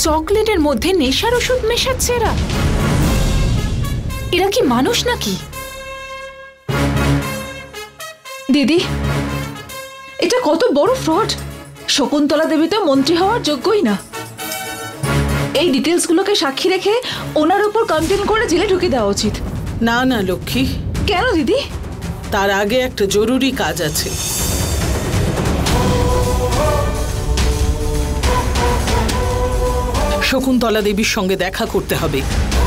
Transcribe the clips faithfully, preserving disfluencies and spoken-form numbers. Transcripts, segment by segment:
চকলেটের মধ্যে নেশার ওষুধ মেশাচ্ছে এরা। এরা কি মানুষ নাকি? দিদি, এটা কত বড় ফ্রড। শকুন্তলা দেবী তো মন্ত্রী হওয়ার যোগ্যই না। এই ডিটেলস গুলোকে সাক্ষী রেখে ওনার উপর কমপ্লেন করে জেলে ঢুকে দেওয়া উচিত। না না লক্ষ্মী। কেন দিদি? তার আগে একটা জরুরি কাজ আছে। শকুন্তলা দেবীর সঙ্গে দেখা করতে হবে।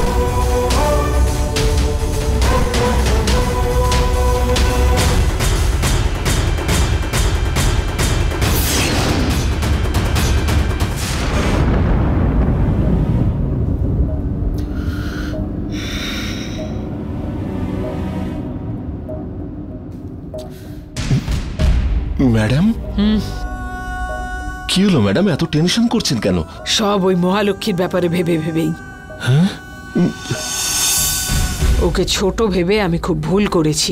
ম্যাডাম, কি হলো ম্যাডাম, এত টেনশন করছেন কেন? সব ওই মহালক্ষ্মীর ব্যাপারে ভেবে ভেবেই। হ্যাঁ, ওকে ছোট ভেবে আমি খুব ভুল করেছি।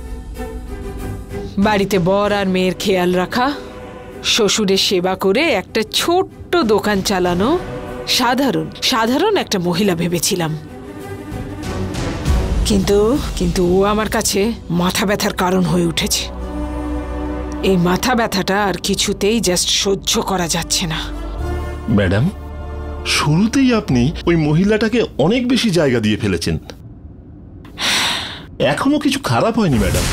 বাড়িতে বর আর মেয়ের খেয়াল রাখা, শ্বশুরের সেবা করে একটা ছোট্ট দোকান চালানো সাধারণ সাধারণ একটা মহিলা ভেবেছিলাম। কিন্তু কিন্তু ও আমার কাছে মাথা ব্যথার কারণ হয়ে উঠেছে। এই মাথা ব্যথাটা আর কিছুতেই জাস্ট সহ্য করা যাচ্ছে না। ম্যাডাম, শুরুতেই আপনি ওই মহিলাটাকে অনেক বেশি জায়গা দিয়ে ফেলেছেন। এখনো কিছু খারাপ হয়নি ম্যাডাম।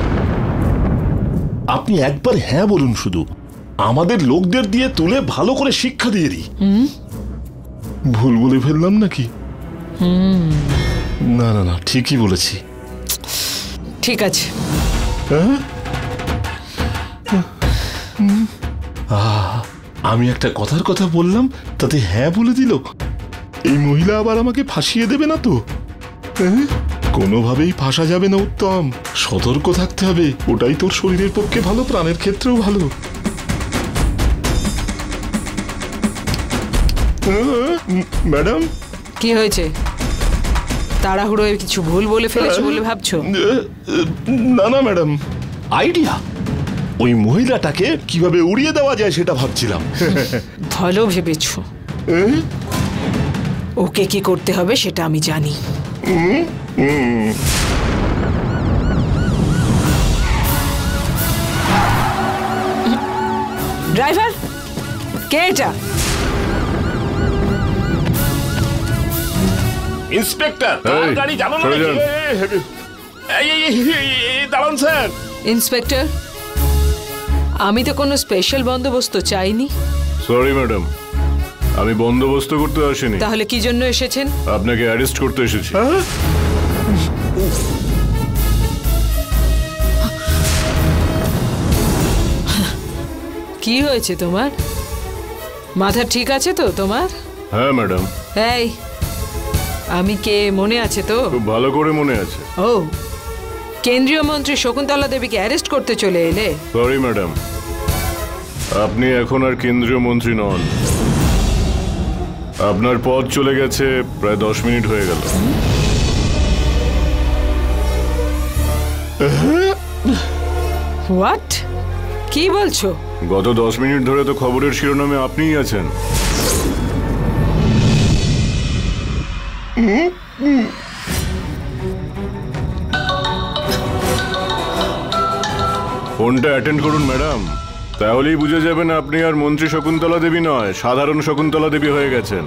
আপনি একবার হ্যাঁ বলুন, শুধু আমাদের লোকদের দিয়ে তুলে ভালো করে শিক্ষা দিয়ে দিই। ভুল বলে ফেললাম নাকি? না না না, ঠিকই বলেছি। ঠিক আছে। হ্যাঁ, আমি একটা কথার কথা বললাম, তাতে হ্যাঁ বলে দিল। এই মহিলা আবার আমাকে ফাঁসিয়ে দেবে না তো? কোনোভাবেই ফাঁসা যাবে না উত্তম, সতর্ক থাকতে হবে। ওটাই তোর শরীরের পক্ষে ভালো, প্রাণের ক্ষেত্রেও ভালো। ম্যাডাম, কি হয়েছে? তাড়াহুড়ো কিছু ভুল বলে ফেলেছো বলে ভাবছো? না না ম্যাডাম, আইডিয়া। ওই মহিলাটাকে কিভাবে উড়িয়ে দেওয়া যায় সেটা ভাবছিলাম। ভালো ভেবেছো। ওকে কি করতে হবে সেটা আমি জানি। ড্রাইভার, কে এটা? ইন্সপেক্টর, গাড়ি জানো না? দাঁড়ান স্যার। ইন্সপেক্টর, আমি তো কোনো স্পেশাল বন্দোবস্ত চাইনি। সরি ম্যাডাম, আমি বন্দোবস্ত করতে আসিনি। তাহলে কি জন্য এসেছেন? আপনাকে অ্যারেস্ট করতে এসেছি। কি হয়েছে তোমার? মাথা ঠিক আছে তো তোমার? হ্যাঁ ম্যাডাম। এই, আমি কে মনে আছে তো? খুব ভালো করে মনে আছে। ও, কেন্দ্রীয় মন্ত্রী শকুন্তলা দেবীকে অ্যারেস্ট করতে চলে এলে? সরি ম্যাডাম, আপনি এখন আর কেন্দ্রীয় মন্ত্রী নন। আপনার পদ চলে গেছে প্রায় দশ মিনিট হয়ে গেল। হোয়াট? কি বলছো? গত দশ মিনিট ধরে তো খবরের শিরোনামে আপনিই আছেন। ফোনটা অ্যাটেন্ড করুন ম্যাডাম, তাহলেই বুঝে যাবেন আপনি আর মন্ত্রী শকুন্তলা দেবী নয়, সাধারণ শকুন্তলা দেবী হয়ে গেছেন।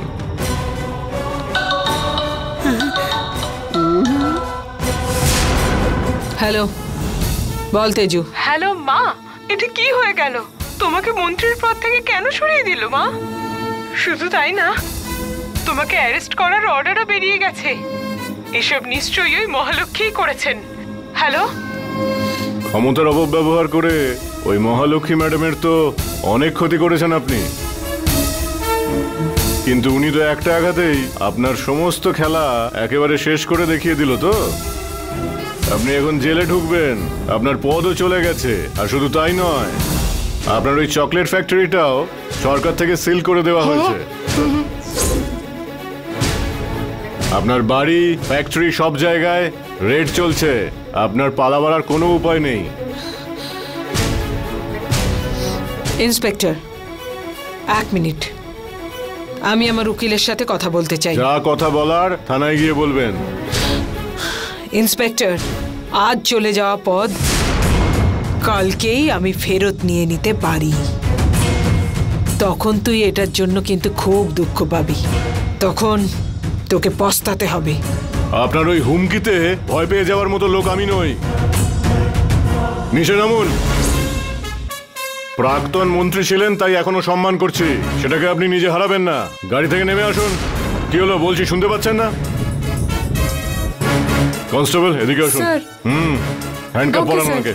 হ্যালো, বল তেজু। হ্যালো মা, এটা কি হয়ে গেল? তোমাকে মন্ত্রীর পদ থেকে কেন সরিয়ে দিল মা? শুধু তাই না, তোমাকে অ্যারেস্ট করার অর্ডারও বেরিয়ে গেছে। এসব নিশ্চয়ই ওই মহালক্ষ্মী করেছেন। হ্যালো, ক্ষমতার অপব্যবহার করে ওই মহালক্ষ্মী ম্যাডামের তো অনেক ক্ষতি করেছেন আপনি, কিন্তু উনি তো একটা আঘাতেই আপনার সমস্ত খেলা একেবারে শেষ করে দেখিয়ে দিল। তো আপনি এখন জেলে ঢুকবেন, আপনার পদও চলে গেছে। আর শুধু তাই নয়, আপনার ওই চকলেট ফ্যাক্টরিটাও সরকার থেকে সিল করে দেওয়া হয়েছে। আপনার বাড়ি, ফ্যাক্টরি সব জায়গায় রেড চলছে। আপনার পালাবার আর কোনো উপায় নেই। ইন্সপেক্টর, এক মিনিট। আমি আমার উকিলের সাথে কথা বলতে চাই। যা কথা বলার থানায় গিয়ে বলবেন। ইন্সপেক্টর, আজ চলে যাওয়া পদ কালকেই আমি ফেরত নিয়ে নিতে পারি। তখন তুই এটার জন্য কিন্তু খুব দুঃখ পাবি, তখন তোকে পস্তাতে হবে। আপনার ওই হুমকিতে ভয় পেয়ে যাওয়ার মতো লোক আমি নই। নিচে নামুন। প্রাক্তন মন্ত্রী ছিলেন তাই এখনো সম্মান করছি, সেটাকে আপনি নিজে হারাবেন না। গাড়ি থেকে নেমে আসুন। কি হলো বলছি, শুনতে পাচ্ছেন না? কনস্টেবল এদিকে আসুন। হুম, হ্যান্ডকাপ পরান ওনাকে।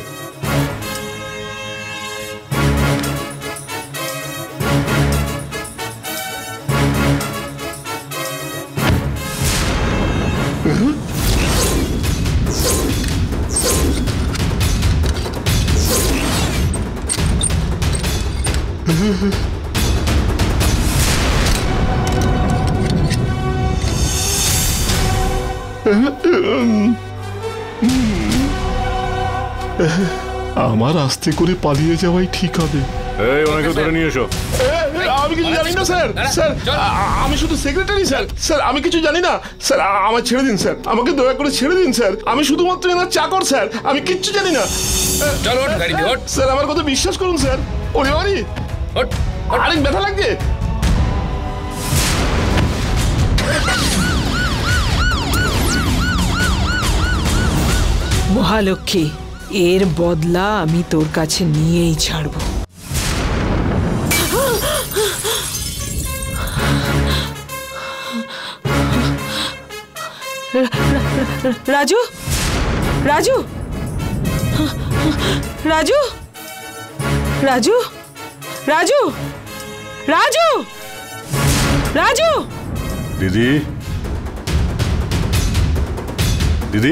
আমার আস্তে করে পালিয়ে যাওয়াই ঠিক হবে। এই ওনাকে ধরে নিয়ে এসো। আমি কিছু জানি না স্যার। স্যার আমি শুধু সেক্রেটারি স্যার। স্যার আমি কিছু জানি না স্যার, আমার ছেড়ে দিন স্যার, আমাকে দয়া করে ছেড়ে দিন স্যার। আমি শুধুমাত্র এনার চাকর স্যার, আমি কিচ্ছু জানি না। চলো গাড়ি দিয়ে ওঠ। স্যার আমার কথা বিশ্বাস করুন স্যার। ওরে বাড়ি ওঠ। অনেক ব্যথা লাগছে। মহালক্ষ্মী, এর বদলা আমি তোর কাছে নিয়েই ছাড়বো। রাজু, রাজু, রাজু, রাজু, রাজু, রাজু, রাজু। দিদি, দিদি,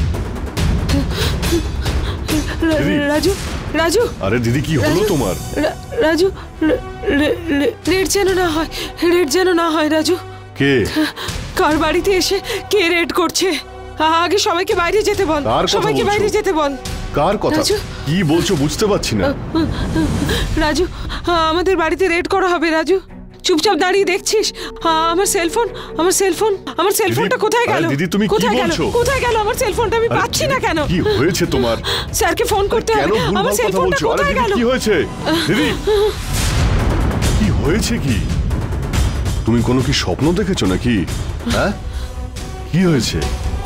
রাজু, রাজু। আরে দিদি কি হলো তোমার? রাজু, রেড যেন না হয়, রেড যেন না হয়। রাজু, কে? কার বাড়িতে এসে কে রেড করছে? আগে সবাইকে বাইরে যেতে বল, সবাইকে বাইরে যেতে বল। কার কথা কি বলছো বুঝতে পারছি না। রাজু, আমাদের বাড়িতে রেড করা হবে। রাজু, চুপচাপ দাঁড়িয়ে দেখছিস? আমার সেলফোন, আমার সেলফোন, আমার সেলফোনটা কোথায় গেল? দিদি তুমি কি বলছো? কোথায় গেল আমার সেলফোনটা? আমি পাচ্ছি না কেন? কি হয়েছে তোমার? স্যারকে ফোন করতে হবে। আমার সেলফোনটা কোথায় গেল? কি হয়েছে দিদি? কি হয়েছে? কি তুমি কোনো কি স্বপ্ন দেখেছো নাকি? হ্যাঁ, কি হয়েছে?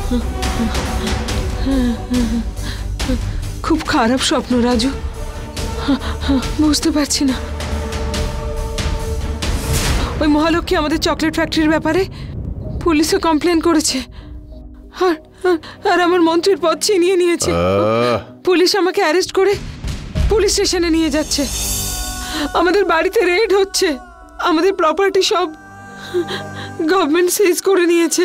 খুব খারাপ স্বপ্ন রাজু, বুঝতে পারছি না। ওই মহালক্ষ্মী আমাদের চকলেট ফ্যাক্টরির ব্যাপারে পুলিশে কমপ্লেন করেছে, আর আর আমার মন্ত্রীর পদ ছিনিয়ে নিয়েছে। পুলিশ আমাকে অ্যারেস্ট করে পুলিশ স্টেশনে নিয়ে যাচ্ছে। আমাদের বাড়িতে রেড হচ্ছে, আমাদের প্রপার্টি সব গভর্নমেন্ট সিজ করে নিয়েছে।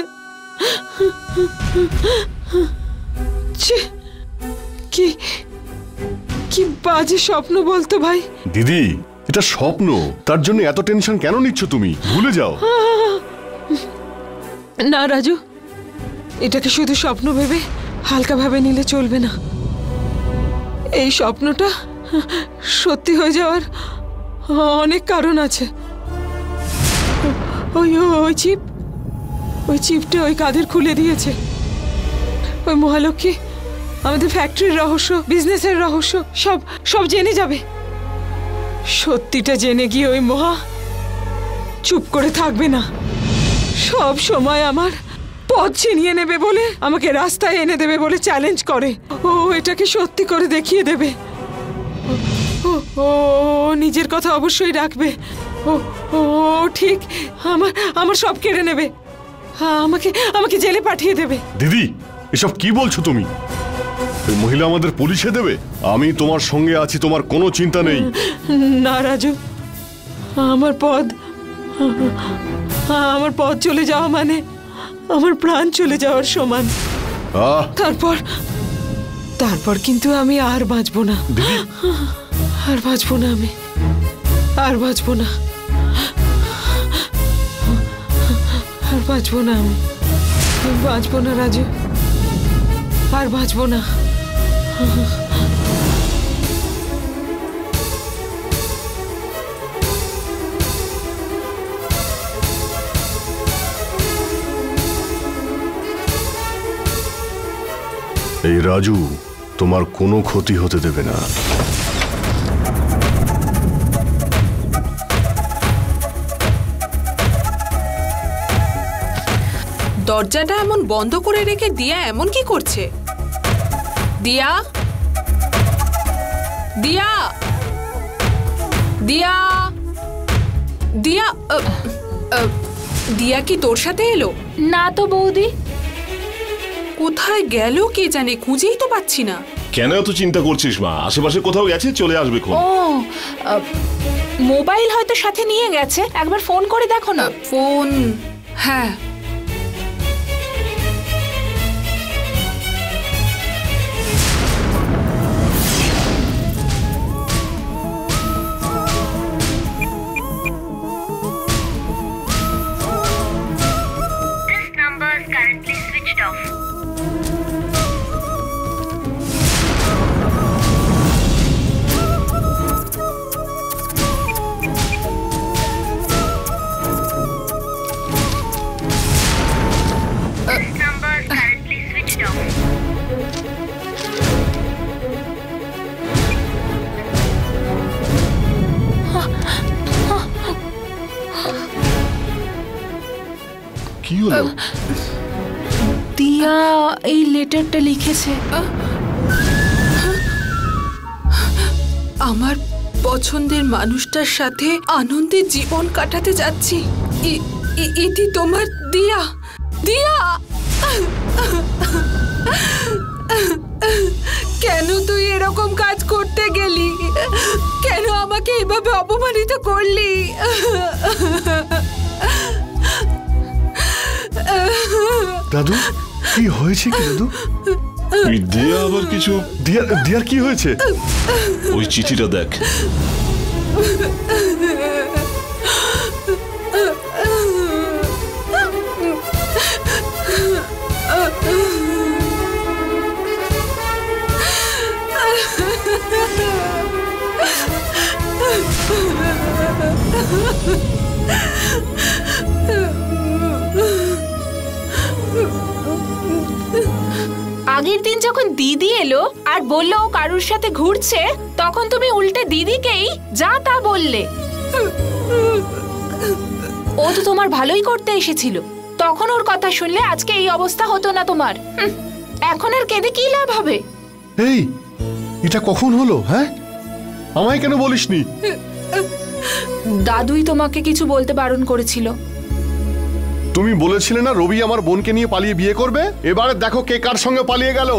কি কি বাজে স্বপ্ন বলতো ভাই। দিদি এটা স্বপ্ন, তার জন্য এত টেনশন কেন নিচ্ছ তুমি? ভুলে যাও। না রাজু, এটাকে শুধু স্বপ্ন ভেবে হালকা ভাবে নিলে চলবে না। এই স্বপ্নটা সত্যি হয়ে যাওয়ার অনেক কারণ আছে। ওই ওই চিপ, ওই চিপটা ওই কাদের খুলে দিয়েছে। ওই মহালক্ষ্মী আমাদের ফ্যাক্টরির রহস্য, বিজনেসের রহস্য সব সব জেনে যাবে। সত্যিটা জেনে গিয়ে ওই মহা চুপ করে থাকবে না, সব সময় আমার পথ ছিনিয়ে নেবে বলে, আমাকে রাস্তায় এনে দেবে বলে চ্যালেঞ্জ করে। ও এটাকে সত্যি করে দেখিয়ে দেবে। ও ও নিজের কথা অবশ্যই রাখবে। ও ও ঠিক আমার আমার সব কেড়ে নেবে, আমাকে আমাকে জেলে পাঠিয়ে দেবে। দিদি এসব কি বলছো তুমি? ওই মহিলা আমাদের পুলিশে দেবে? আমি তোমার সঙ্গে আছি, তোমার কোনো চিন্তা নেই। না রাজু, আমার পদ আমার পদ চলে যাওয়া মানে আমার প্রাণ চলে যাওয়ার সমান। তারপর তারপর কিন্তু আমি আর বাঁচবো না, আর বাঁচবো না, আমি আর বাঁচবো না, আর বাঁচবো না, আমি বাঁচবো না রাজু, আর বাঁচবো না। এই রাজু তোমার কোনো ক্ষতি হতে দেবে না। দরজাটা এমন বন্ধ করে রেখে দিয়া এমন কি করছে? দিয়া দিয়া দিয়া দিয়া আ, আ, দিয়া কি তোর সাথে এলো? না তো বৌদি। কোথায় গেল কে জানে, খুঁজেই তো পাচ্ছি না। কেন এত চিন্তা করছিস মা? আশেপাশে কোথাও গেছে, চলে আসবে কোন। ও আহ, মোবাইল হয়তো সাথে নিয়ে গেছে, একবার ফোন করে দেখো না। ফোন, হ্যাঁ কি হলো? দিয়া এই লেটারটা লিখেছে। আমার পছন্দের মানুষটার সাথে আনন্দে জীবন কাটাতে যাচ্ছি। এ- এ- এটি তোমার দিয়া। দিয়া, কেন তুই এরকম কাজ করতে গেলি? কেন আমাকে এভাবে অপমানিত করলি? দাদু কি হয়েছে? কি দাদু? দিয়া আবার কিছু? দিয়ার দিয়ার কি হয়েছে? ওই চিঠিটা দেখ। আগের দিন যখন দিদি এলো আর বললো ও কারুর সাথে ঘুরছে, তখন তুমি উল্টে দিদিকেই যা তা বললে। ও তো তোমার ভালোই করতে এসেছিল, তখন ওর কথা শুনলে আজকে এই অবস্থা হতো না তোমার। হুম, এখন আর কেঁদে কি লাভ হবে? এই এটা কখন হলো? হ্যাঁ, আমায় কেন বলিসনি? দাদুই তোমাকে কিছু বলতে বারণ করেছিল। তুমি বলেছিলে না রবি আমার বোনকে নিয়ে পালিয়ে বিয়ে করবে? এবারে দেখো কে কার সঙ্গে পালিয়ে গেল।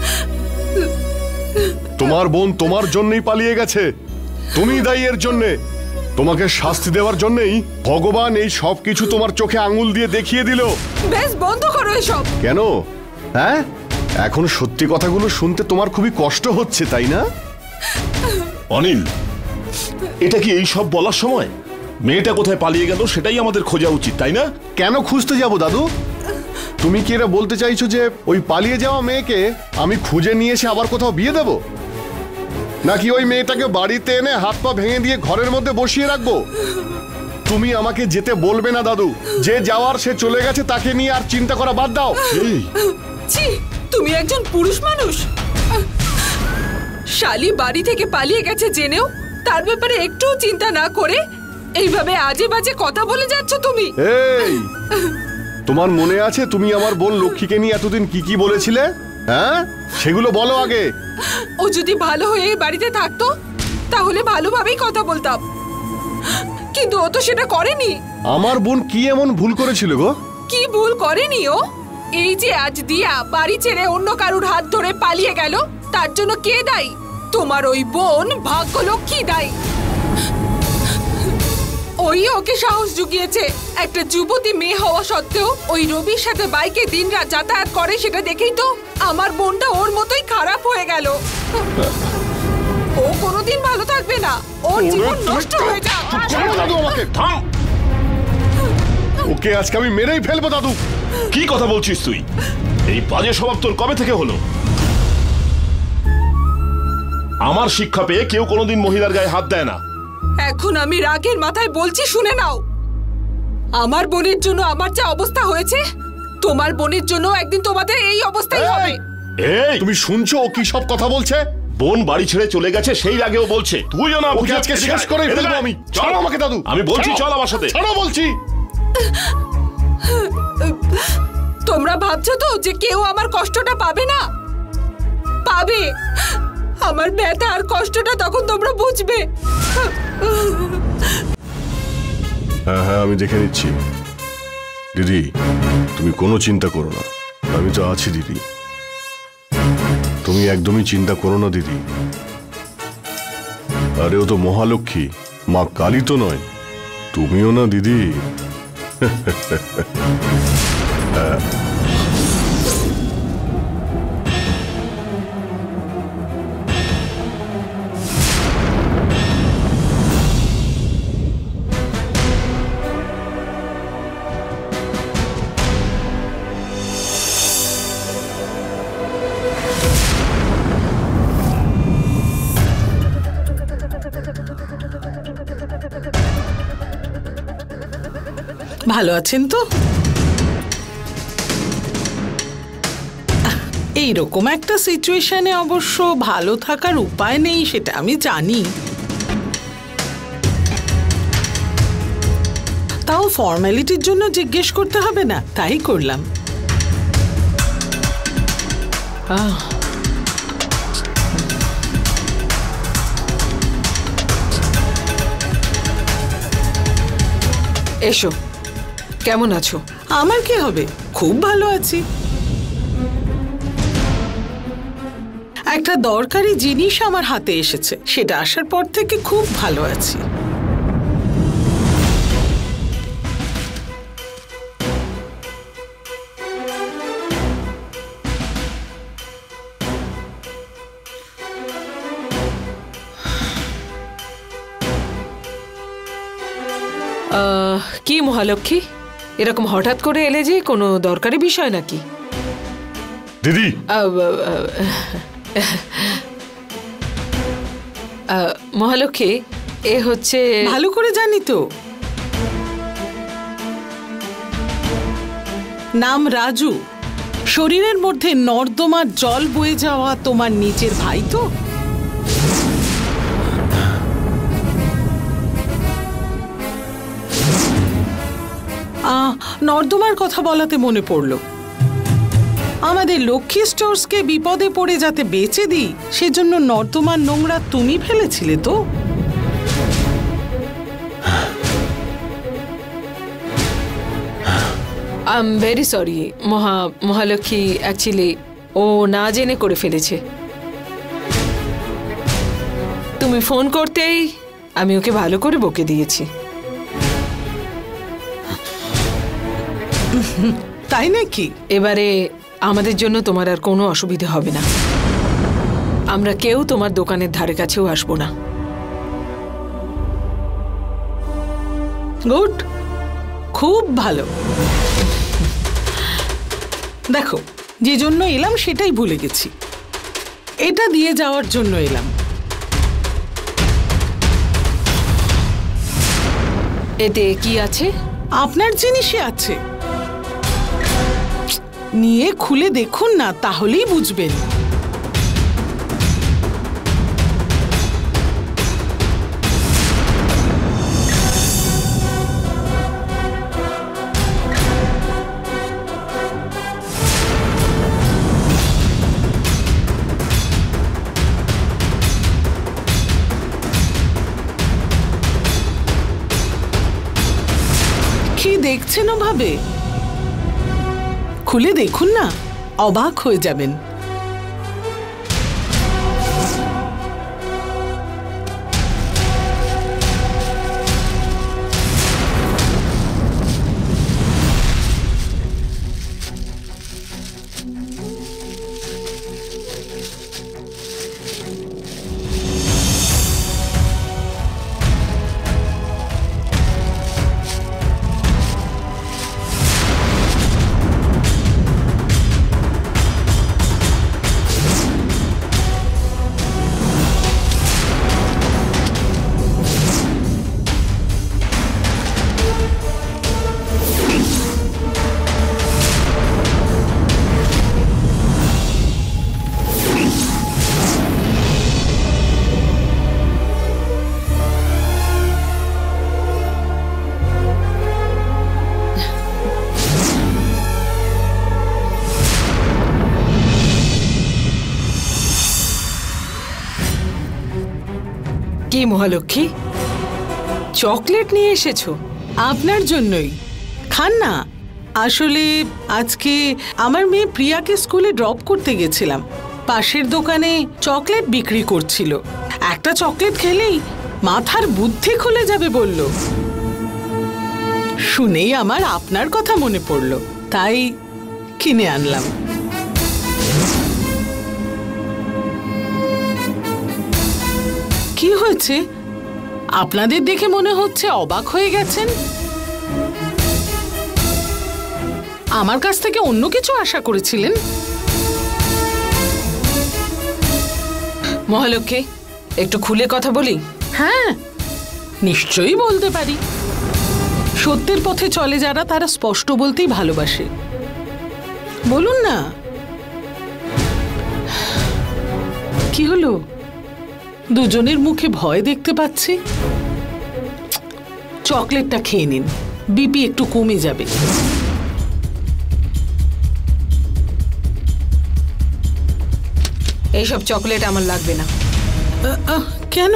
তোমার বোন তোমার জন্যই পালিয়ে গেছে, তুমি দায়ী এর জন্যে। তোমাকে শাস্তি দেওয়ার জন্যই ভগবান এই সব কিছু তোমার চোখে আঙুল দিয়ে দেখিয়ে দিল। বেশ, বন্ধ করো এসব। কেন? হ্যাঁ, এখন সত্যি কথাগুলো শুনতে তোমার খুবই কষ্ট হচ্ছে, তাই না? অনিল, এটা কি এই সব বলার সময়? মেয়েটা কোথায় পালিয়ে গেল সেটাই আমাদের খোঁজা উচিত, তাই না? কেন খুঁজতে যাব দাদু? তুমি কি এরা বলতে চাইছো যে ওই পালিয়ে যাওয়া মেয়েকে আমি খুঁজে নিয়ে এসে আবার কোথাও বিয়ে দেব? নাকি ওই মেয়েটাকে বাড়িতে এনে হাত পা ভেঙে দিয়ে ঘরের মধ্যে বসিয়ে রাখবো? তুমি আমাকে যেতে বলবে না দাদু। যে যাওয়ার সে চলে গেছে, তাকে নিয়ে আর চিন্তা করা বাদ দাও। ছি, তুমি একজন পুরুষ মানুষ। শালি বাড়ি থেকে পালিয়ে গেছে জেনেও তার ব্যাপারে একটুও চিন্তা না করে এইভাবে আজে বাজে কথা বলে যাচ্ছ তুমি। এই, তোমার মনে আছে তুমি আমার বোন লক্ষ্মীকে নিয়ে এতদিন কি কি বলেছিলে? হ্যাঁ, সেগুলো বলো আগে। ও যদি ভালো হয়ে এই বাড়িতে থাকতো তাহলে ভালোভাবেই কথা বলতাম, কিন্তু ও তো সেটা করেনি। আমার বোন কি এমন ভুল করেছিল গো? কি ভুল করেনি ও? এই যে আজ দিয়া বাড়ি ছেড়ে অন্য কারুর হাত ধরে পালিয়ে গেল, তার জন্য কে দায়ী? তোমার ওই বোন ভাগ্যলক্ষ্মী দায়ী। ওই ওকে সাহস জুগিয়েছে। একটা যুবতী মেয়ে হওয়া সত্ত্বেও ওই রবির সাথে বাইকে দিনরাত যাতায়াত করে, সেটা দেখেই তো আমার বোনটা ওর মতোই খারাপ হয়ে গেল। ও কোনোদিন ভালো থাকবে না, ওর জীবন নষ্ট হয়ে যাক। দাদু আমাকে থাম। ওকে আজকে আমি মেরেই ফেলবো দাদু। কি কথা বলছিস তুই? এই বাজে স্বভাব তোর কবে থেকে হলো? আমার শিক্ষা পেয়ে কেউ কোনোদিন মহিলার গায়ে হাত দেয় না। এখন আমি রাগের মাথায় বলছি, শুনে নাও। আমার বোনের জন্য আমার যা অবস্থা হয়েছে, তোমার বোনের জন্য একদিন তোমাদের এই অবস্থাই হবে। এই তুমি শুনছো ও কি সব কথা বলছে? বোন বাড়ি ছেড়ে চলে গেছে সেই আগেও বলছে, তুইও না ওকে আজকে শেষ করে ফেলবো আমি। ছাড়ো আমাকে দাদু, আমি বলছি চল আমার সাথে। ছাড়ো বলছি। তোমরা ভাবছো তো যে কেউ আমার কষ্টটা পাবে না? পাবে। আমার ব্যথা আর কষ্টটা তখন তোমরা বুঝবে। হ্যাঁ হ্যাঁ আমি দেখে নিচ্ছি দিদি, তুমি কোনো চিন্তা করো না, আমি তো আছি দিদি। তুমি একদমই চিন্তা করো না দিদি। আরে ও তো মহালক্ষ্মী, মা কালী তো নয়। তুমিও না দিদি। হ্যাঁ ভালো আছেন তো? এইরকম একটা সিচুয়েশনে অবশ্য ভালো থাকার উপায় নেই, সেটা আমি জানি। তাও ফর্মালিটির জন্য জিজ্ঞেস করতে হবে না, তাই করলাম। আহ এসো, কেমন আছো? আমার কি হবে, খুব ভালো আছি। একটা দরকারি জিনিস আমার হাতে এসেছে, সেটা আসার পর থেকে খুব ভালো আছি। কি মহালক্ষ্মী, এরকম হঠাৎ করে এলে যে, কোনো দরকারি বিষয় নাকি? দিদি মহালক্ষ্মী, এ হচ্ছে, ভালো করে জানি তো, নাম রাজু। শরীরের মধ্যে নর্দমার জল বয়ে যাওয়া তোমার নিজের ভাই তো? নর্দমার কথা বলাতে মনে পড়ল, আমাদের লক্ষ্মী স্টোর্সকে বিপদে পড়ে যাতে বেচে দিই, সেজন্য নর্দমার নোংরা তুমি ফেলেছিলে তো? আই এম ভেরি সরি মহা মহালক্ষ্মী, অ্যাকচুয়ালি ও না জেনে করে ফেলেছে। তুমি ফোন করতেই আমি ওকে ভালো করে বকে দিয়েছি। তাই নাকি? এবারে আমাদের জন্য তোমার আর কোনো অসুবিধা হবে না, আমরা কেউ তোমার দোকানের ধারে কাছেও আসবো না। গুড, খুব ভালো। দেখো, যে জন্য এলাম সেটাই ভুলে গেছি, এটা দিয়ে যাওয়ার জন্য এলাম। এতে কি আছে? আপনার জিনিসই আছে, নিয়ে খুলে দেখুন না, তাহলেই বুঝবেন। কি দেখছেন ওভাবে? খুলে দেখুন না, অবাক হয়ে যাবেন। কি মহালক্ষ্মী, চকলেট নিয়ে এসেছো? আপনার জন্যই, খান না। আসলে আজকে আমার মেয়ে প্রিয়াকে স্কুলে ড্রপ করতে গেছিলাম। পাশের দোকানে চকলেট বিক্রি করছিল। একটা চকলেট খেলেই মাথার বুদ্ধি খুলে যাবে বলল। শুনেই আমার আপনার কথা মনে পড়ল, তাই কিনে আনলাম। কি হয়েছে? আপনাদের দেখে মনে হচ্ছে অবাক হয়ে গেছেন। আমার কাছ থেকে অন্য কিছু আশা করেছিলেন? মহালক্ষ্মী, একটু খুলে কথা বলি। হ্যাঁ, নিশ্চয়ই বলতে পারি। সত্যের পথে চলে যারা, তারা স্পষ্ট বলতেই ভালোবাসে। বলুন না। কি হলো? দুজনের মুখে ভয় দেখতে পাচ্ছি। চকলেটটা খেয়ে নিন, বিপি একটু কমে যাবে। এইসব চকলেট আমার লাগবে না। কেন?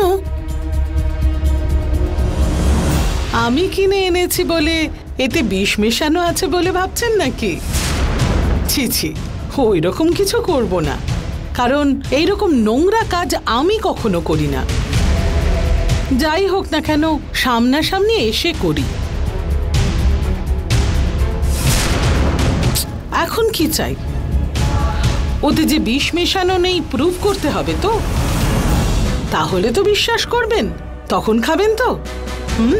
আমি কিনে এনেছি বলে এতে বিষ মেশানো আছে বলে ভাবছেন নাকি? ছি ছি, ওই রকম কিছু করব না, কারণ এইরকম নোংরা কাজ আমি কখনো করি না। যাই হোক না কেন, সামনাসামনি এসে করি। এখন কি চাই? ওতে যে বিষ মেশানো নেই প্রুভ করতে হবে তো। তাহলে তো বিশ্বাস করবেন, তখন খাবেন তো। হুম,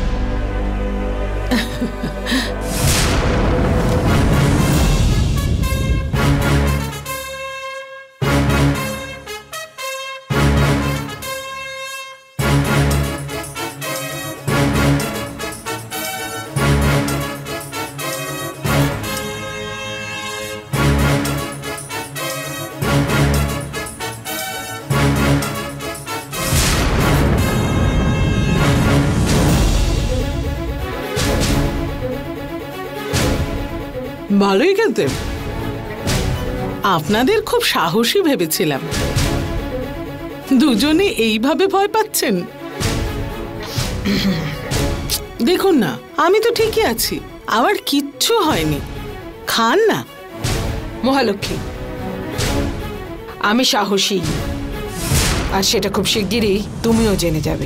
ভালোই খেতে। আপনাদের খুব সাহসী ভেবেছিলাম। দুজনে এইভাবে ভয় পাচ্ছেন। দেখুন না, আমি তো ঠিকই আছি, আমার কিচ্ছু হয়নি। খান না। মহালক্ষ্মী, আমি সাহসী, আর সেটা খুব শিগগিরই তুমিও জেনে যাবে।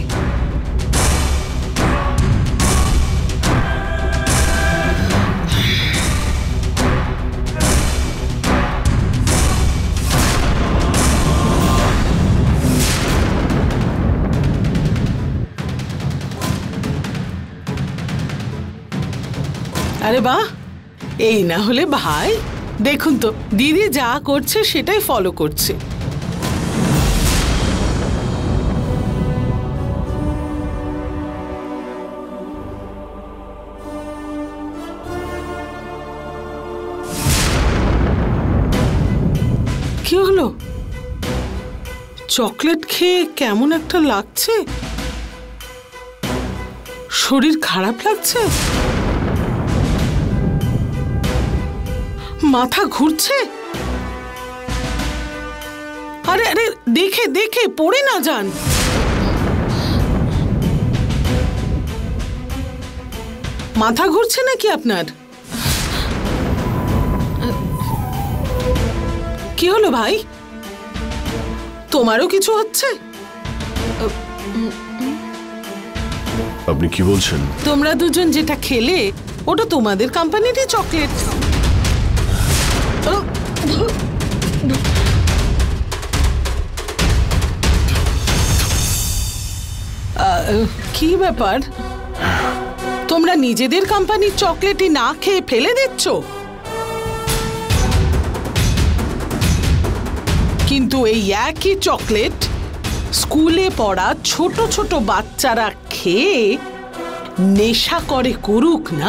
আরে বাহ, এই না হলে ভাই। দেখুন তো, দিদি যা করছে সেটাই ফলো করছে। কি হলো? চকলেট খেয়ে কেমন একটা লাগছে। শরীর খারাপ লাগছে? মাথা ঘুরছে? আরে আরে, দেখে দেখে পড়ে না যান। মাথা ঘুরছে নাকি আপনার? কি হলো ভাই? তোমারও কিছু হচ্ছে? আপনি কি বলছেন? তোমরা দুজন যেটা খেলে ওটা তোমাদের কোম্পানিরই চকলেট। কি ব্যাপার? তোমরা নিজেদের কোম্পানির চকলেটই না খেয়ে ফেলে দিচ্ছ? কিন্তু এই একই চকলেট স্কুলে পড়া ছোট ছোট বাচ্চারা খেয়ে নেশা করে করুক না?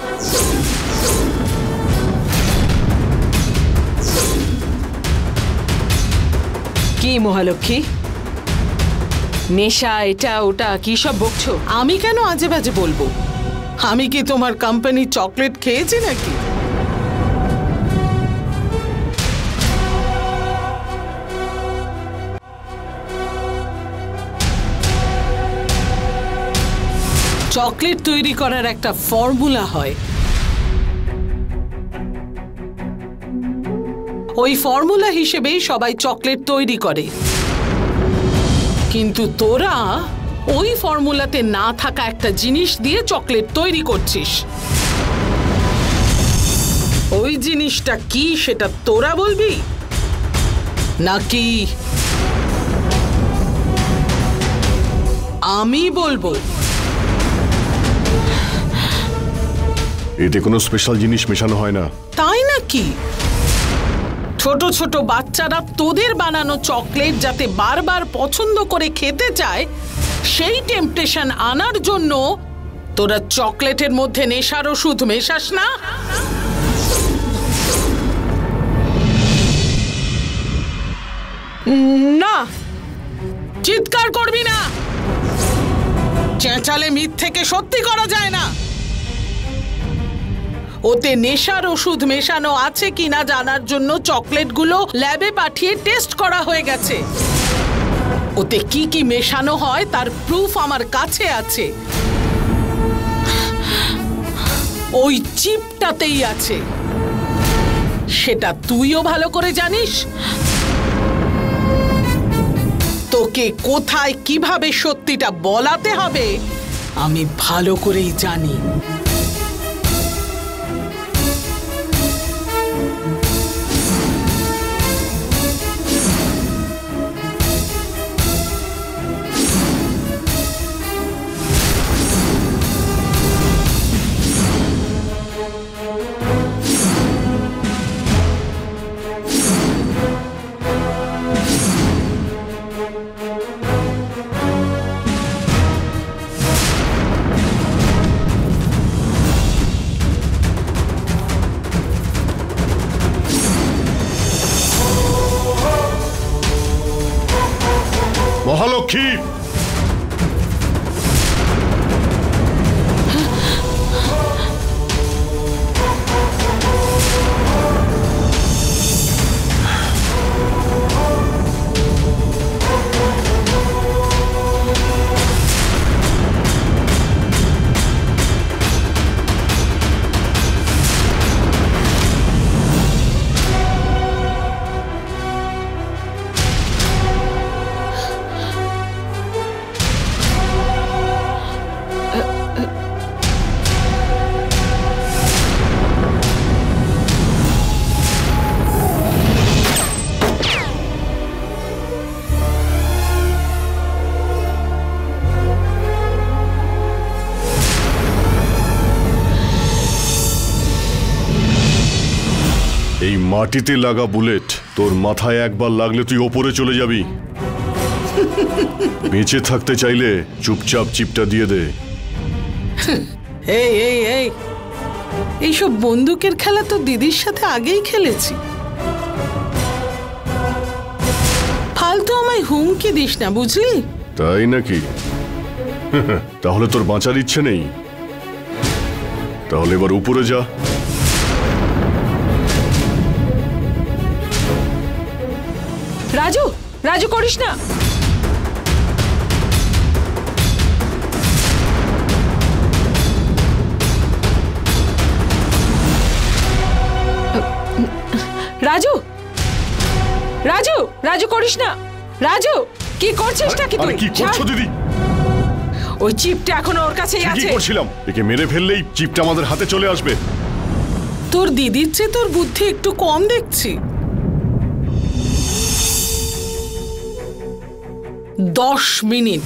কি মহালক্ষ্মী, নেশা এটা ওটা কি সব বকছো? আমি কেন আজে বাজে বলবো? আমি কি তোমার কোম্পানির চকলেট খেয়েছি নাকি? চকলেট তৈরি করার একটা ফর্মুলা হয়। ওই ফর্মুলা হিসেবেই সবাই চকলেট তৈরি করে, কিন্তু তোরা ওই ফর্মুলাতে না থাকা একটা জিনিস দিয়ে চকলেট তৈরি করছিস। ওই জিনিসটা কি সেটা তোরা বলবি নাকি আমি বলবো? এতে কোনো স্পেশাল জিনিস মেশানো হয় না। তাই নাকি? ছোট ছোট বাচ্চারা তোদের বানানো চকলেট যাতে বারবার পছন্দ করে খেতে চায়, সেই টেম্পটেশন আনার জন্য তোরা চকলেটের মধ্যে নেশার ওষুধ মেশাস না? না, চিৎকার করবি না। চেঁচালে মিথ্যেকে সত্যি করা যায় না। ওতে নেশার ওষুধ মেশানো আছে কিনা জানার জন্য চকলেটগুলো ল্যাবে পাঠিয়ে টেস্ট করা হয়ে গেছে। ওতে কি কি মেশানো হয় তার প্রুফ আমার কাছে আছে। ওই চিপটাতেই আছে, সেটা তুইও ভালো করে জানিস। তোকে কোথায় কিভাবে সত্যিটা বলাতে হবে আমি ভালো করেই জানি। মহালক্ষ্মী, এই মাটিতে লাগা বুলেট তোর মাথায় একবার লাগলে তুই ওপরে চলে যাবি। বেঁচে থাকতে চাইলে চুপচাপ চিপটা দিয়ে দে। এই এই এই এইসব বন্দুকের খেলা তো দিদির সাথে আগেই খেলেছি। ফালতু আমায় হুমকি দিস না, বুঝলি? তাই নাকি? তাহলে তোর বাঁচার ইচ্ছে নেই? তাহলে এবার উপরে যা। রাজু, রাজু করিস না। রাজু, রাজু, রাজু করিস না। রাজু, কি করছিসটা কি তুই? কি করছো দিদি? ওই চিপটা এখন ওর কাছেই আছে। কি করছিলাম? একে মেরে ফেললেই চিপটা আমাদের হাতে চলে আসবে। তোর দিদির চেয়ে তোর বুদ্ধি একটু কম দেখছি। দশ মিনিট,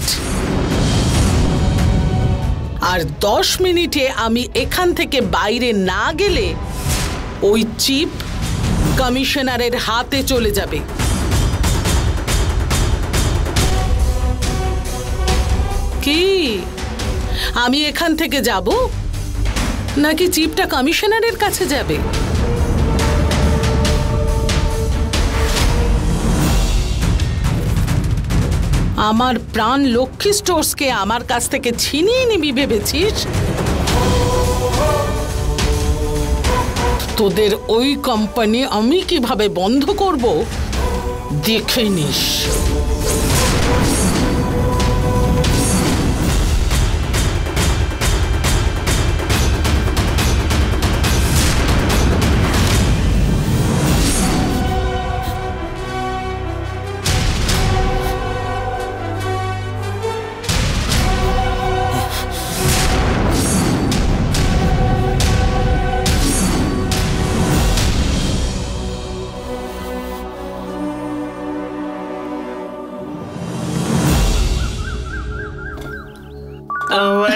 আর দশ মিনিটে আমি এখান থেকে বাইরে না গেলে ওই চিপ কমিশনারের হাতে চলে যাবে। কি আমি এখান থেকে যাব নাকি চিপটা কমিশনারের কাছে যাবে? আমার প্রাণ লক্ষ্মী স্টোর্সকে আমার কাছ থেকে ছিনিয়ে নিবি ভেবেছিস? তোদের ওই কোম্পানি আমি কিভাবে বন্ধ করব দেখে নিস।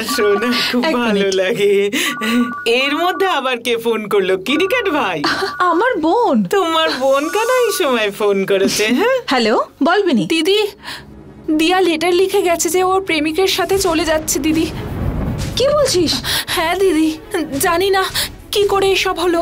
শোনা খুব এক ভালো মিনিট। লাগে। এর মধ্যে আবার কে ফোন করলো? ক্রিকেট ভাই? আমার বোন। তোমার বোন কেন এই সময় ফোন করেছে? হ্যাঁ, হ্যালো, বল বিনি। দিদি, দিয়া লেটার লিখে গেছে যে ওর প্রেমিকের সাথে চলে যাচ্ছে দিদি। কি বলছিস? হ্যাঁ দিদি, জানি না কি করে এসব হলো।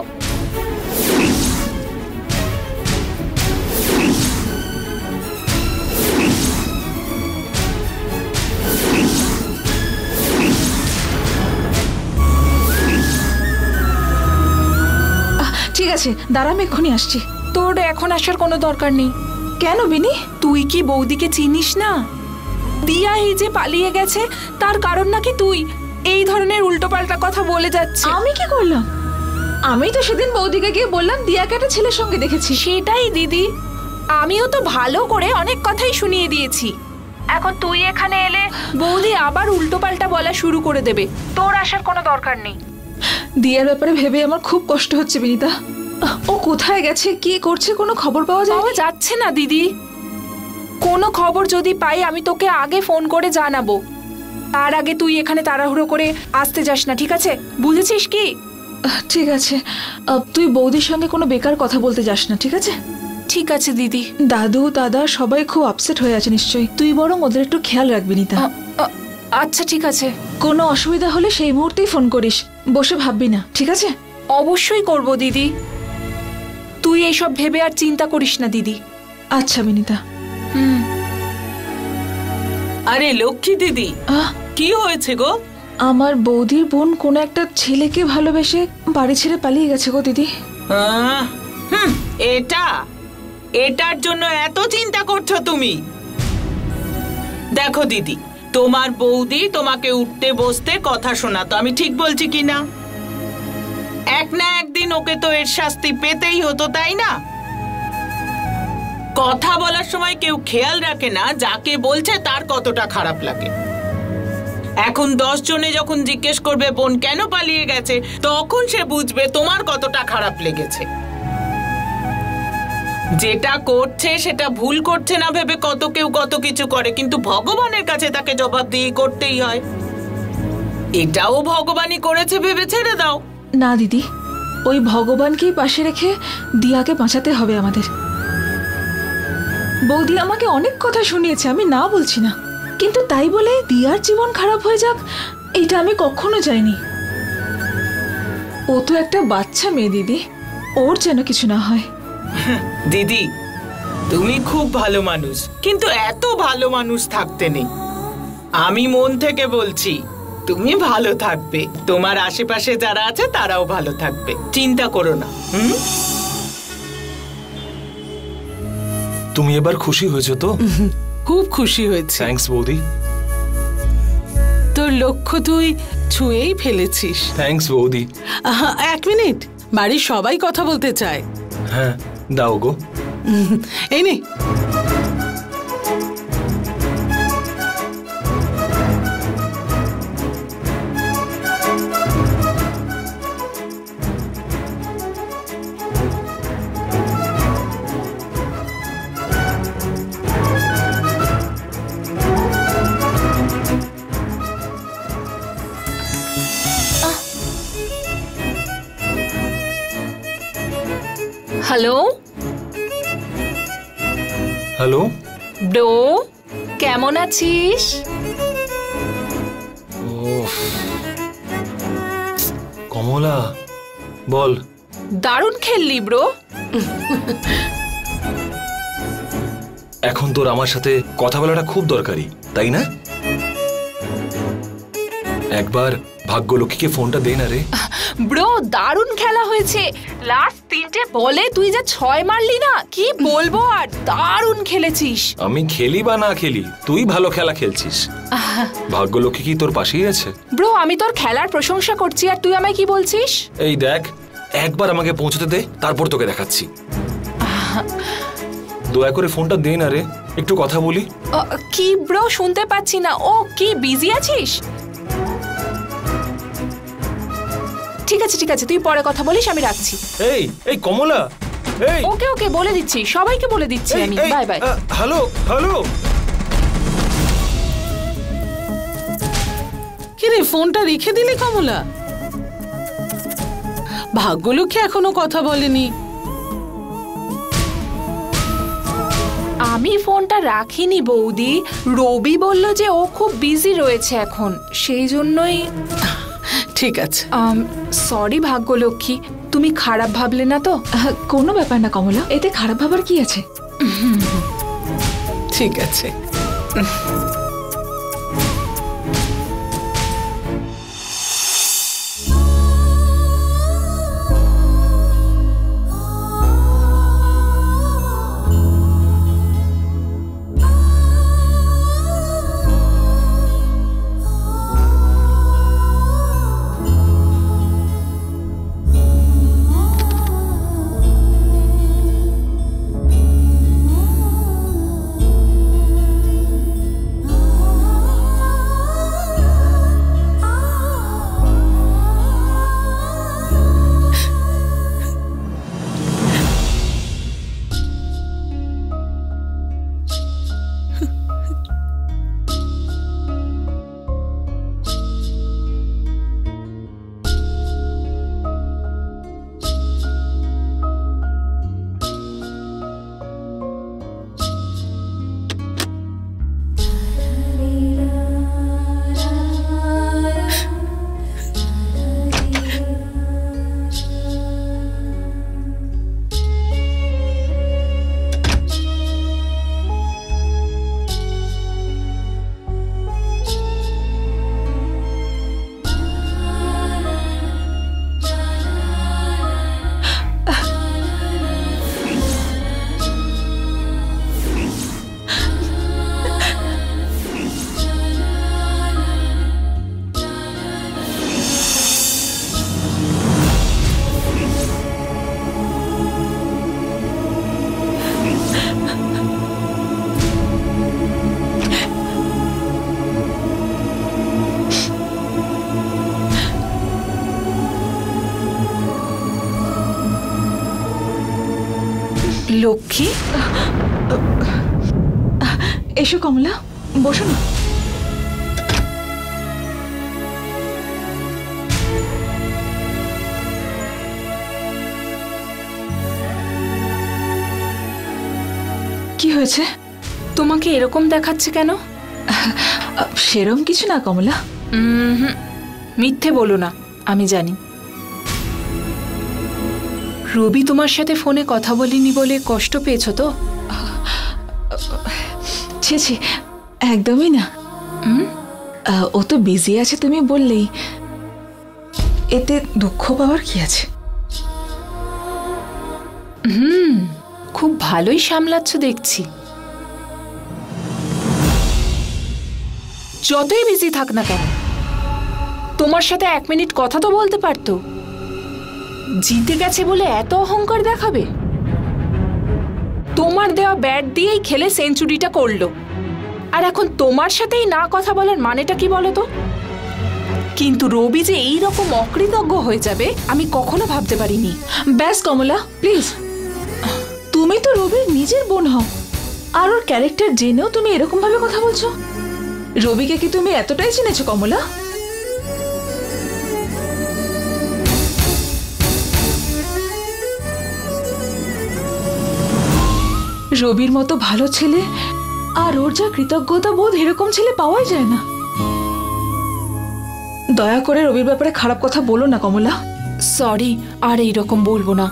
ঠিক আছে, দাঁড়া, আমি এক্ষুনি আসছি। তোর এখন আসার কোনো দরকার নেই। কেন বিনি? তুই কি বৌদিকে চিনিস না? দিয়া এই যে পালিয়ে গেছে তার কারণ নাকি তুই এই ধরনের উল্টোপাল্টা কথা বলে যাচ্ছে। আমি কি করলাম? আমি তো সেদিন বৌদিকে গিয়ে বললাম দিয়াকে একটা ছেলের সঙ্গে দেখেছি। সেটাই দিদি, আমিও তো ভালো করে অনেক কথাই শুনিয়ে দিয়েছি। এখন তুই এখানে এলে বৌদি আবার উল্টোপাল্টা বলা শুরু করে দেবে। তোর আসার কোনো দরকার নেই। দিয়ার ব্যাপারে ভেবে আমার খুব কষ্ট হচ্ছে বিনিতা। ও কোথায় গেছে, কি করছে, কোনো খবর পাওয়া যায়? পাওয়া যাচ্ছে না দিদি। কোনো খবর যদি পাই আমি তোকে আগে ফোন করে জানাবো। তার আগে তুই এখানে তাড়াহুড়ো করে আসতে যাস না, ঠিক আছে? বুঝেছিস কি? ঠিক আছে, তুই বৌদির সঙ্গে কোনো বেকার কথা বলতে যাস না, ঠিক আছে? ঠিক আছে দিদি। দাদু দাদা সবাই খুব আপসেট হয়ে আছে নিশ্চয়ই। তুই বরং ওদের একটু খেয়াল রাখবি নিতা। আচ্ছা ঠিক আছে। কোনো অসুবিধা হলে সেই মুহূর্তেই ফোন করিস, বসে ভাববি না, ঠিক আছে? অবশ্যই করব দিদি। তুই এইসব ভেবে আর চিন্তা করিস না দিদি। আচ্ছা বিনিতা। হুম। আরে লক্ষ্মী দিদি, আহ, কি হয়েছে গো? আমার বৌদির বোন কোনো একটা ছেলেকে ভালোবেসে বাড়ি ছেড়ে পালিয়ে গেছে গো দিদি। আহ, হুম, এটা এটার জন্য এত চিন্তা করছো তুমি? দেখো দিদি, তোমার বৌদি তোমাকে উঠতে বসতে কথা শোনাতো, আমি ঠিক বলছি কি না? এক না একদিন ওকে তো এর শাস্তি পেতেই হতো, তাই না? কথা বলার সময় কেউ খেয়াল রাখে না যাকে বলছে তার কতটা খারাপ লাগে। এখন দশ জনে যখন জিজ্ঞেস করবে বোন কেন পালিয়ে গেছে, তখন সে বুঝবে তোমার কতটা খারাপ লেগেছে। যেটা করছে সেটা ভুল করছে না ভেবে কত কেউ কত কিছু করে, কিন্তু ভগবানের কাছে তাকে জবাবদিহি করতেই হয়। এটাও ভগবানই করেছে ভেবে ছেড়ে দাও। না দিদি, ওই ভগবানকেই পাশে রেখে দিয়াকে বাঁচাতে হবে আমাদের। বৌদি আমাকে অনেক কথা শুনিয়েছে, আমি না বলছি না, কিন্তু তাই বলে দিয়ার জীবন খারাপ হয়ে যাক এটা আমি কখনো চাইনি। ও তো একটা বাচ্চা মেয়ে দিদি, ওর যেন কিছু না হয়। দিদি, তুমি খুব ভালো মানুষ, কিন্তু এত ভালো মানুষ থাকতে নেই। আমি মন থেকে বলছি, তুমি ভালো থাকবে, তোমার আশেপাশে যারা আছে তারাও ভালো থাকবে, চিন্তা করো না। হুম? তুমি এবার খুশি হয়েছো তো? খুব খুশি হয়েছে। থ্যাঙ্কস বৌদি। তোর লক্ষ্য তুই ছুঁয়েই ফেলেছিস। থ্যাঙ্কস বৌদি। আহা, এক মিনিট, বাড়ির সবাই কথা বলতে চায়। হ্যাঁ, দাও গো। এই নে। হ্যালো হ্যালো ব্রো, কেমন আছিস? কমলা, বল। দারুণ খেললি ব্রো। এখন তোর আমার সাথে কথা বলাটা খুব দরকারি, তাই না? একবার ভাগ্যলক্ষ্মীকে ফোনটা দে না রে। ব্রো, দারুণ খেলা হয়েছে। লাস্ট তিনটে বলে তুই যা ছয় মারলি না, কি বলবো আর, দারুণ খেলেছিস। আমি খেলি বা না খেলি, তুই ভালো খেলা খেলছিস। ভাগ্যলক্ষ্মী কি তোর পাশেই আছে? ব্রো, আমি তোর খেলার প্রশংসা করছি আর তুই আমায় কি বলছিস? এই দেখ, একবার আমাকে পৌঁছতে দে, তারপর তোকে দেখাচ্ছি। দয়া করে ফোনটা দে না রে, একটু কথা বলি। কি ব্রো, শুনতে পাচ্ছি না। ও কি বিজি আছিস? ঠিক আছে ঠিক আছে, তুই পরে কথা বলিস, আমি রাখছি। এই এই কমলা, এই ওকে ওকে বলে দিচ্ছি, সবাইকে বলে দিচ্ছি আমি। Bye bye. Hello hello. কি কিরে ফোনটা রেখে দিলি কমলা? ভাগ্যলক্ষ্মী এখনো কথা বলেনি। আমি ফোনটা রাখিনি বৌদি, রবি বলল যে ও খুব বিজি রয়েছে এখন, সেই জন্যই। ঠিক আছে। সরি ভাগ্যলক্ষ্মী, তুমি খারাপ ভাবলে না তো? আহ, কোনো ব্যাপার না কমলা, এতে খারাপ ভাবার কি আছে? ঠিক আছে। লক্ষ্মী, এসো কমলা, বসো না। কি হয়েছে? তোমাকে এরকম দেখাচ্ছে কেন? সেরম কিছু না কমলা। উম মিথ্যে বলো না, আমি জানি। রবি তোমার সাথে ফোনে কথা বলিনি বলে কষ্ট পেয়েছো তো? ছি ছি, একদমই না। ও তো বিজি আছে তুমি বললেই, এতে দুঃখ পাওয়ার কি আছে? হুম, খুব ভালোই সামলাচ্ছ দেখছি। যতই বিজি থাক না কেন, তোমার সাথে এক মিনিট কথা তো বলতে পারতো। জিতে গেছে বলে এত অহংকার দেখাবে? তোমার দেওয়া ব্যাট দিয়েই খেলে সেঞ্চুরিটা করলো, আর এখন তোমার সাথেই না কথা বলার মানেটা কি বলো তো? কিন্তু রবি যে এইরকম অকৃতজ্ঞ হয়ে যাবে আমি কখনো ভাবতে পারিনি। ব্যাস কমলা, প্লিজ, তুমি তো রবির নিজের বোন হও, আর ওর ক্যারেক্টার জেনেও তুমি এরকম ভাবে কথা বলছো। রবিকে কি তুমি এতটাই চিনেছো কমলা? রবির মতো ভালো ছেলে আর ওর যা কৃতজ্ঞতা বোধ, এরকম ছেলে পাওয়াই যায় না। দয়া করে রবির ব্যাপারে খারাপ কথা বলো না কমলা। সরি, আর এইরকম বলবো না।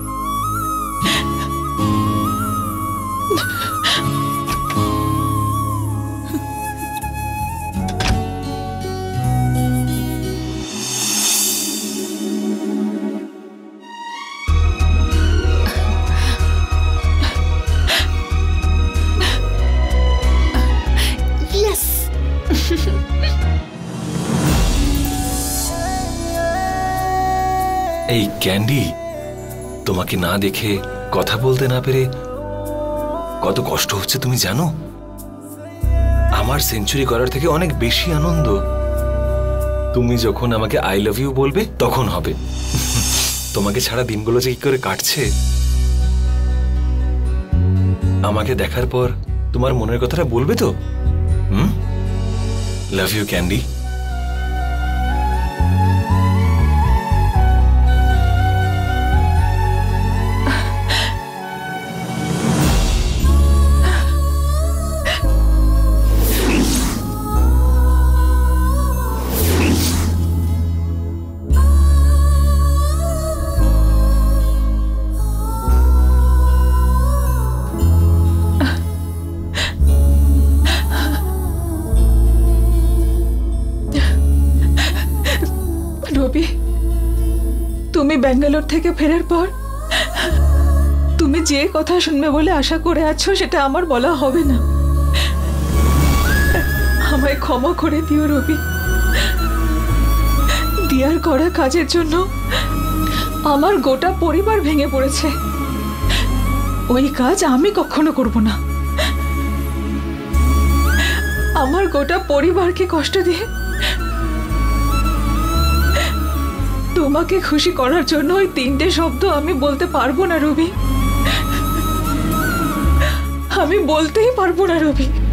এই ক্যান্ডি, তোমাকে না দেখে কথা বলতে না পেরে কত কষ্ট হচ্ছে তুমি জানো? আমার সেঞ্চুরি করার থেকে অনেক বেশি আনন্দ তুমি যখন আমাকে আই লাভ ইউ বলবে তখন হবে। তোমাকে ছাড়া দিনগুলো যে কি করে কাটছে, আমাকে দেখার পর তোমার মনের কথাটা বলবে তো? Hmm, love you candy. Bangalore থেকে ফেরার পর তুমি যে কথা শুনবে বলে আশা করে আছো সেটা আমার বলা হবে না। আমায় ক্ষমা করে দিও রবি। দিয়ার করা কাজের জন্য আমার গোটা পরিবার ভেঙে পড়েছে। ওই কাজ আমি কখনো করব না। আমার গোটা পরিবারকে কষ্ট দিয়ে তোমাকে খুশি করার জন্য ওই তিনটে শব্দ আমি বলতে পারবো না রবি। আমি বলতেই পারবো না রবি।